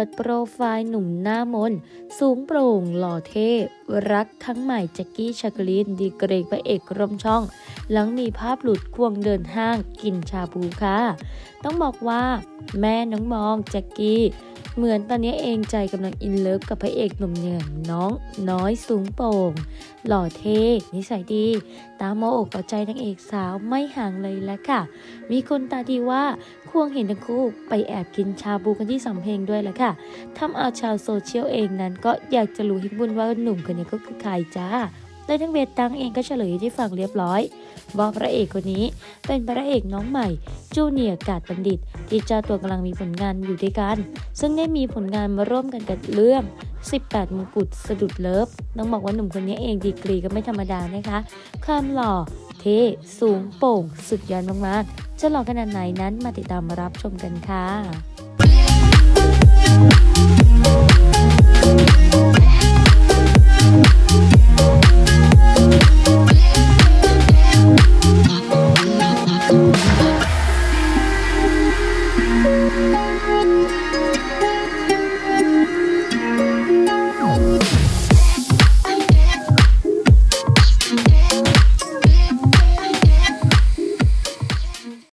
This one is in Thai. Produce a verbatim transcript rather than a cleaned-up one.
ดโปรไฟล์หนุ่มหน้ามนสูงโปร่งหล่อเท่รักครั้งใหม่แจ็คกี้ชาคลินดีเกรดพระเอกร่มช่องหลังมีภาพหลุดควงเดินห้างกินชาบูค่ะต้องบอกว่าแม่น้องมองแจ็คกี้เหมือนตอนนี้เองใจกำลังอินเลิฟกับพระเอกหนุ่มอย่างน้องน้อยสูงโปร่งหล่อเท่นิสัยดีตามมออกเอาใจนางเอกสาวไม่ห่างเลยแล้วค่ะมีคนตาดีว่าควงเห็นทั้งคู่ไปแอบกินชาบูกันที่สำเพ็งด้วยแหละค่ะทำเอาชาวโซเชียลเองนั้นก็อยากจะรู้ให้บุญว่าหนุ่มคนนี้ก็คือใครจ้าโดยทั้งเบตตังเองก็เฉลยที่ฟังเรียบร้อยว่าพระเอกคนนี้เป็นพระเอกน้องใหม่จูเนียร์กาดบัณฑิตที่เจ้าตัวกำลังมีผลงานอยู่ด้วยกันซึ่งได้มีผลงานมาร่วมกันกับเรื่องสิบแปดมงกุฎสะดุดเลิฟต้องบอกว่าหนุ่มคนนี้เองดีกรีก็ไม่ธรรมดานะคะความหล่อเท่สูงโป่งสุดยอดมากๆจะหล่อขนาดไหนนั้นมาติดตามรับชมกันค่ะ